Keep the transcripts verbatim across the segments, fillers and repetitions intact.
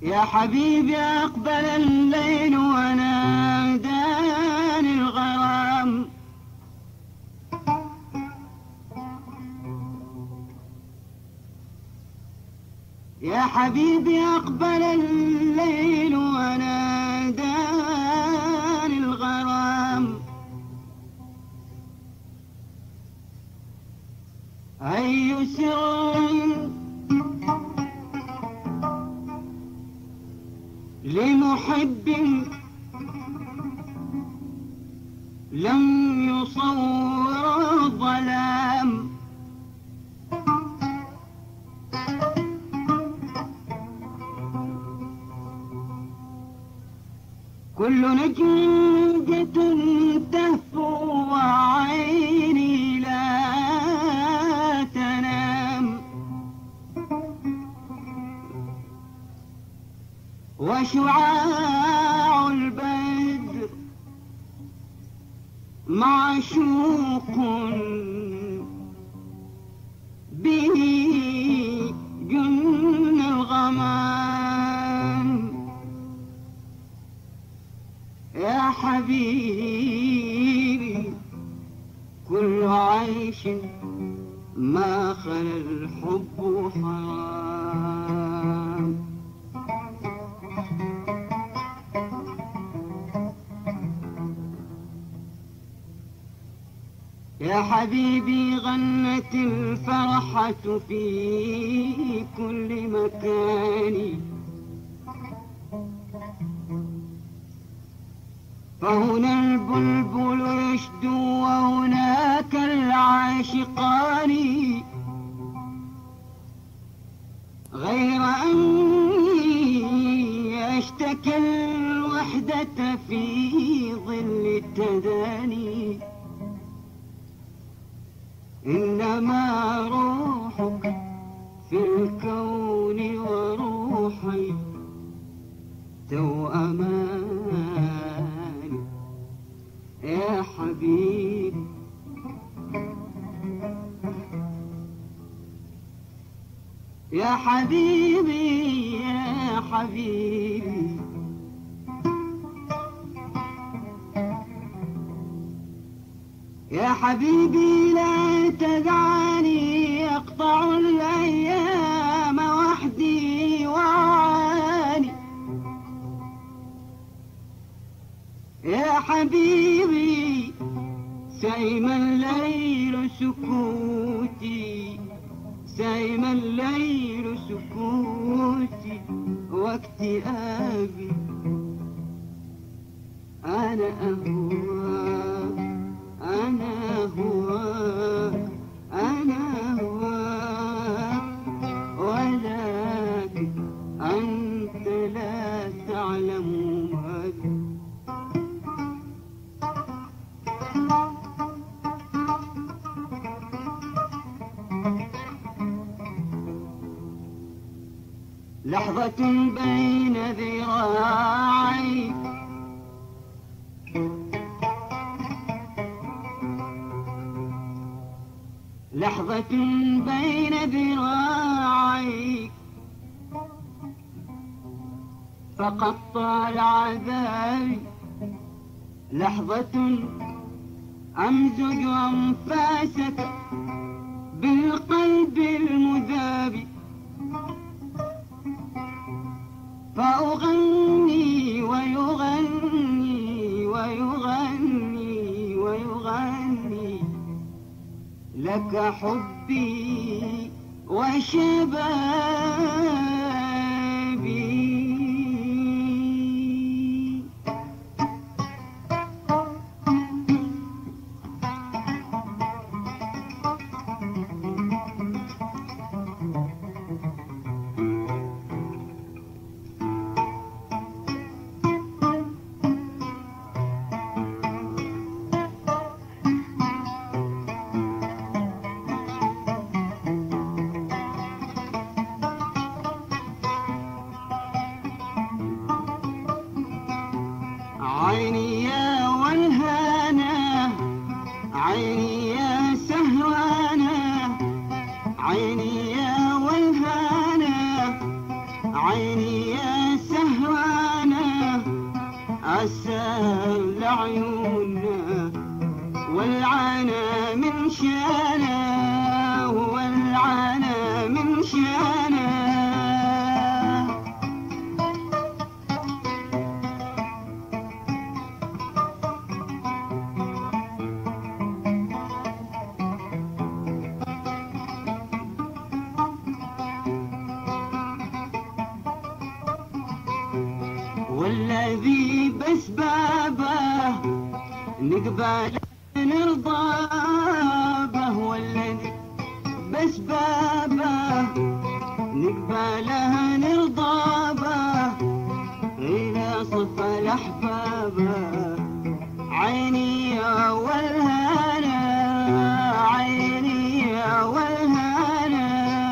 يا حبيبي أقبل الليل وناداني الغرام، يا حبيبي أقبل الليل وناداني الغرام، أي سر لمحب لم يصور الظلام، كل نجمة تهفو وعيني لا تنام، وشعاع البدر معشوق به جن الغمام، يا حبيبي كل عيش ما خلا الحب حرام. يا حبيبي غنت الفرحة في كل مكان، فهنا البلبل يشدو وهناك العاشقان، غير أني أشتكي الوحدة في ظل التداني، إنما روحك في الكون وروحي توأمان، يا حبيبي يا حبيبي يا حبيبي، يا حبيبي لا تدعني أقطع الأيام وحدي وأعاني، يا حبيبي سيم الليل سكوتي، سيم الليل سكوتي واكتئابي، أنا أهواك أنا هواك أنا هواك، ولكن أنت لا تعلم ماذا. لحظة بين ذراعي لحظة بين ذراعي فقطع العذاب، لحظة أمزج أنفاسك بالقلب المذاب، فأغني ويغني ويغني ويغني لك حبي وشبابي. عيوننا والعنا من شانا والعنا من شانا. والذي بس بابه نقبل نرضى به، والذي بس بابه نقبله نرضى به، إلى صفى الأحباب عيني يا والهنا عيني يا والهنا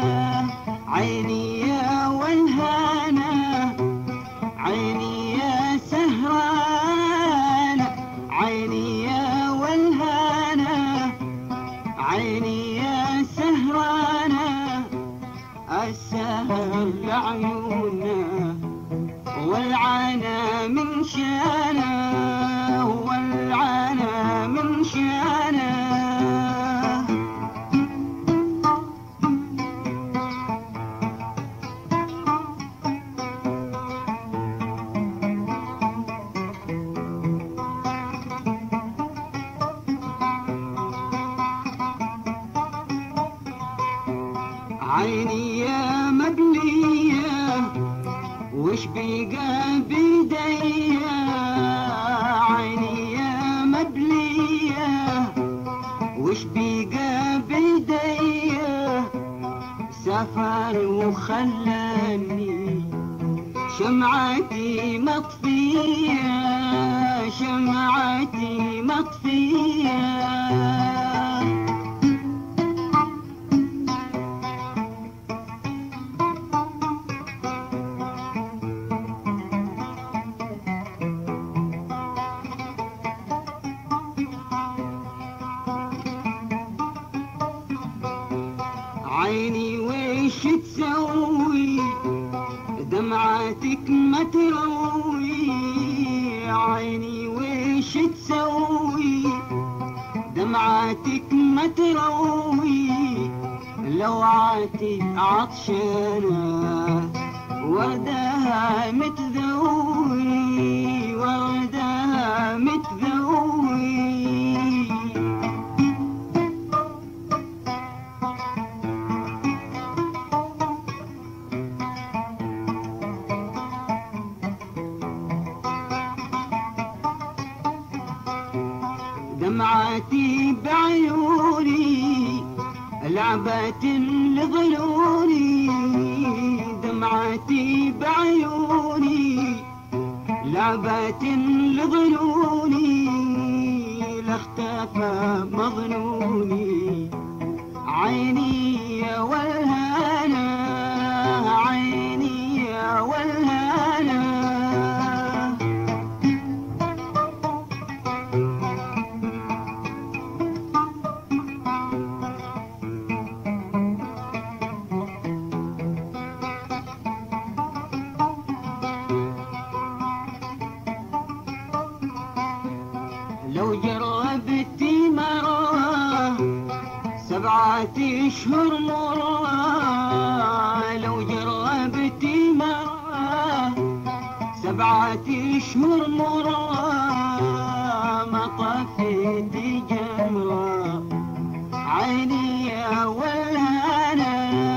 عيني يا والهنا عيني يا سهرانة عيني يا والهنا عيني يا سهرانة. السهر لعيوننا والعنا من شانا والعنا من شانا. عيني يا مبلية وش بيقى بيديا، عيني يا مبلية وش بيقى بيديا، سافر وخلاني شمعتي مطفية شمعتي مطفية. عيني ويش تسوي دمعتك ما تروي، عيني ويش تسوي دمعتك ما تروي، لوعاتي عطشانة وردها متذوي وردها متذوي. دمعتي بعيوني لعبة لظلوني، دمعتي بعيوني لعبة لظلوني، لاختفى مظنوني عيني يا والهنا عيني يا والهنا. لو جربتي مرة سبعة أشهر مرة، لو جربتي مرة سبعة أشهر مرة، ما طفيتي جمرة عيني يا والهنا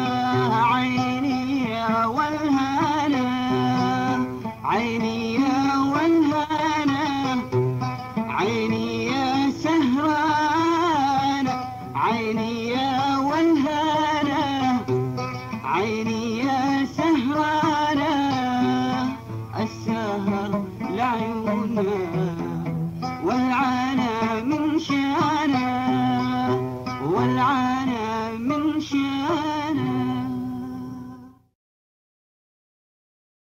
عيني يا والهنا عيني يا والهنا عيني يا سهرة